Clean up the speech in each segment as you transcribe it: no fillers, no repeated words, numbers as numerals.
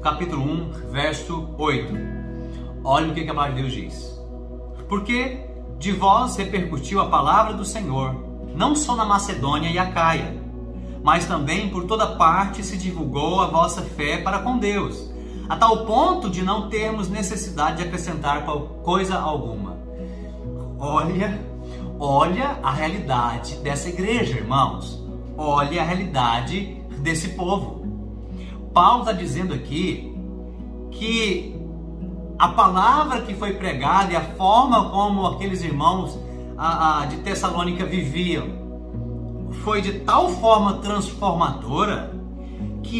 capítulo 1, verso 8. Olha o que a palavra de Deus diz. Porque de vós repercutiu a palavra do Senhor, não só na Macedônia e Acaia, mas também por toda parte se divulgou a vossa fé para com Deus, a tal ponto de não termos necessidade de acrescentar coisa alguma. Olha a realidade dessa igreja, irmãos. Olha a realidade desse povo. Paulo está dizendo aqui que a palavra que foi pregada e a forma como aqueles irmãos de Tessalônica viviam foi de tal forma transformadora que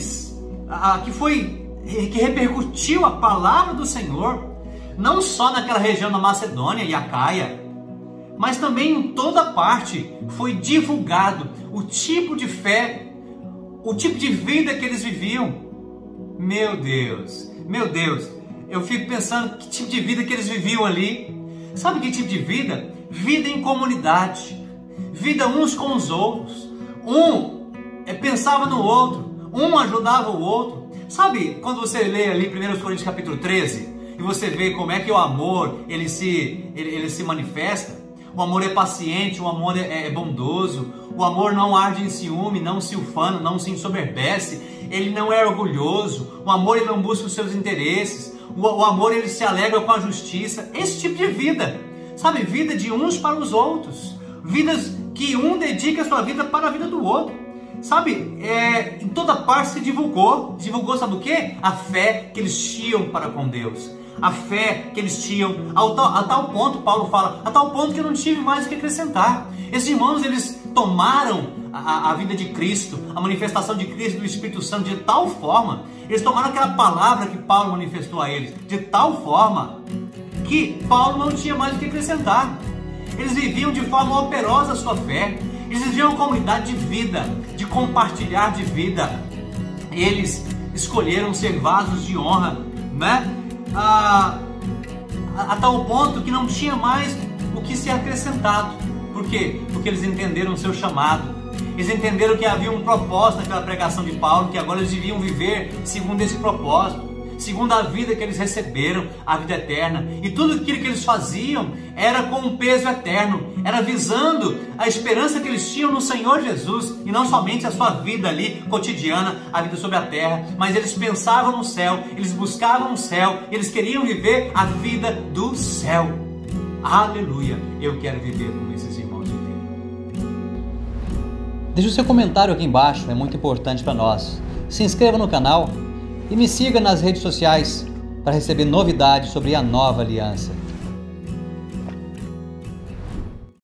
que repercutiu a palavra do Senhor não só naquela região da Macedônia e Acaia, mas também em toda parte foi divulgado o tipo de fé, o tipo de vida que eles viviam. Meu Deus, eu fico pensando que tipo de vida que eles viviam ali. Sabe que tipo de vida? Vida em comunidade, vida uns com os outros. Um pensava no outro, um ajudava o outro. Sabe quando você lê ali 1 Coríntios capítulo 13 e você vê como é que o amor ele se manifesta? O amor é paciente, o amor é bondoso, o amor não arde em ciúme, não se ufana, não se ensoberbece, ele não é orgulhoso, o amor ele não busca os seus interesses, o amor ele se alegra com a justiça. Esse tipo de vida, sabe? Vida de uns para os outros, vidas que um dedica a sua vida para a vida do outro, sabe? Em toda parte se divulgou, sabe o quê? A fé que eles tinham para com Deus. A fé que eles tinham, a tal ponto, Paulo fala, a tal ponto que eu não tive mais o que acrescentar. Esses irmãos, eles tomaram a vida de Cristo, a manifestação de Cristo, do Espírito Santo, de tal forma, eles tomaram aquela palavra que Paulo manifestou a eles, de tal forma, que Paulo não tinha mais o que acrescentar. Eles viviam de forma operosa a sua fé, eles viviam uma comunidade de vida, de compartilhar de vida. Eles escolheram ser vasos de honra, né? A tal ponto que não tinha mais o que ser acrescentado. Por quê? Porque eles entenderam o seu chamado. Eles entenderam que havia um propósito naquela pregação de Paulo, que agora eles deviam viver segundo esse propósito, segundo a vida que eles receberam, a vida eterna. E tudo aquilo que eles faziam era com um peso eterno, era visando a esperança que eles tinham no Senhor Jesus, e não somente a sua vida ali cotidiana, a vida sobre a terra, mas eles pensavam no céu, eles buscavam o céu, eles queriam viver a vida do céu. Aleluia! Eu quero viver como esses irmãos viveram. Deixe o seu comentário aqui embaixo, é muito importante para nós. Se inscreva no canal e me siga nas redes sociais para receber novidades sobre a nova aliança.